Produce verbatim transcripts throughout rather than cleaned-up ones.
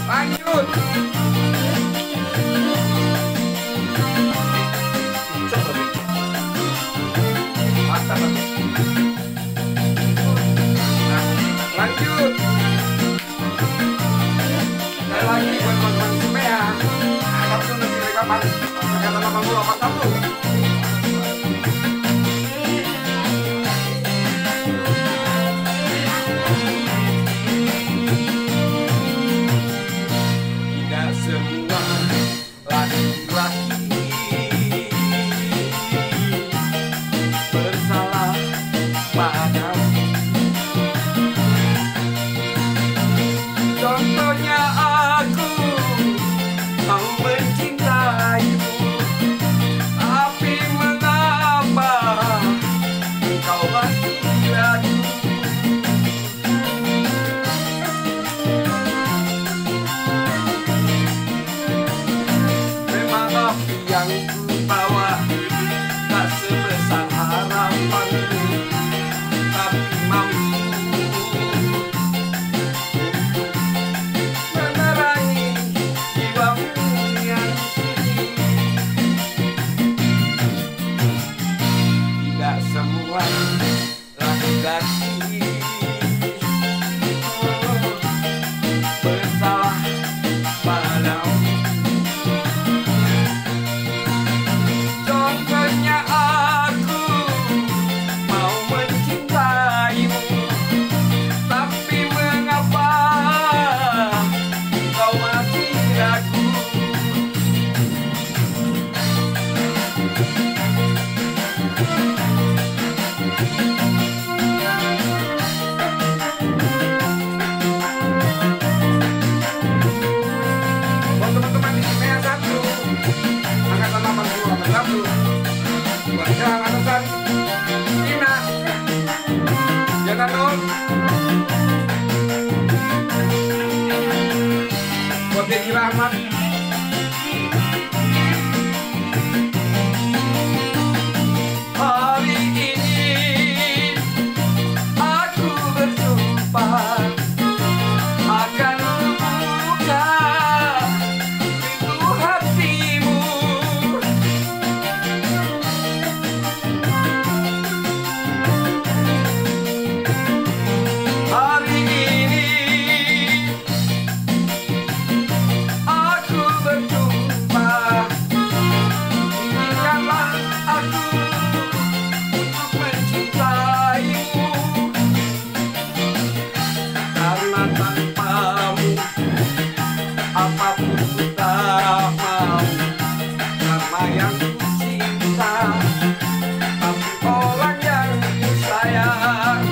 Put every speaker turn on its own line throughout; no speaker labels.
Lanjut. Mantap. Nah, lanjut. Sekali lagi buat teman-teman semua. Satu nanti rekaman. Kata delapan puluh delapan satu. Tidak semua laki-laki bersalah padamu. Contohnya aku mau mencintaimu, tapi mengapa engkau masih ragu? Memang api yang ku bawa tak sebesar harapanmu, tapi mampu menerangi jiwamu yang sunyi. Tidak semua laki-laki oh, bersalah padamu. Contohnya aku mau mencintaimu, tapi mengapa kau masih ragu? Buat teman-teman di sini yang satu angkatan delapan puluh delapan satu, buat yang atasan Ina, jangan nol. Buat Deki Rahmat, hari ini aku bersumpah akan membuka pintu hatimu. Hari ini aku bersumpah, izinkanlah aku untuk mencintaimu, karena tanpamu apapun ku tak mau. Karena yang ku cinta tapi orang yang ku sayang.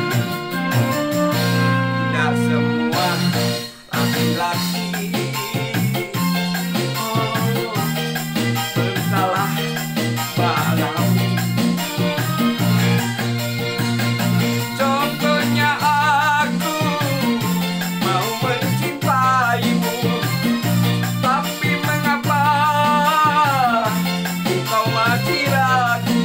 Tidak semua laki-laki oh, bersalah padamu. Contohnya aku mau mencintaimu, tapi mengapa engkau masih ragu?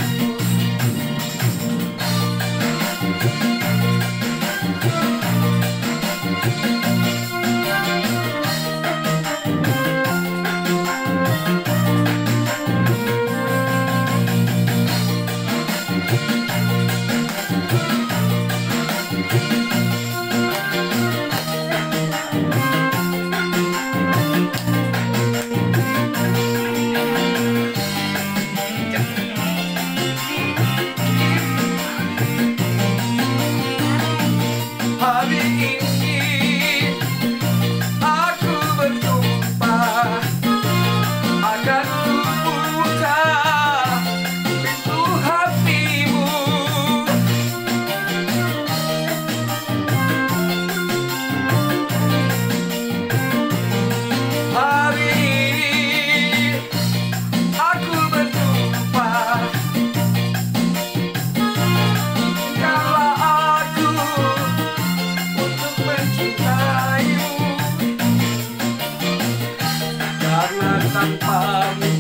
Hari ini aku bersumpah akan membuka pintu hatimu. Hari ini aku bersumpah, izinkanlah aku untuk mencintaimu, karena tanpamu